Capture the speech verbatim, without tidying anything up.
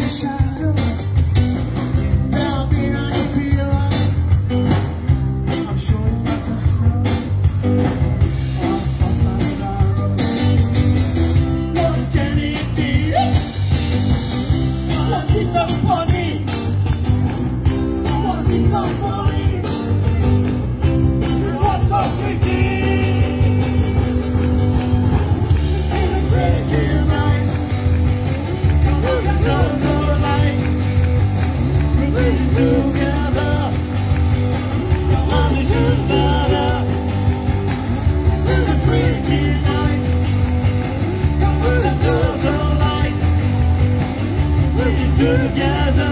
shadow. There'll be any fear. I'm sure it's not to snow. Oh, it's fast like that. What's getting deep? What's it up funny? What's it up funny? What's so freaky? Together, come on and shoot better. This is a freaky night. Come on and do the light. We're together.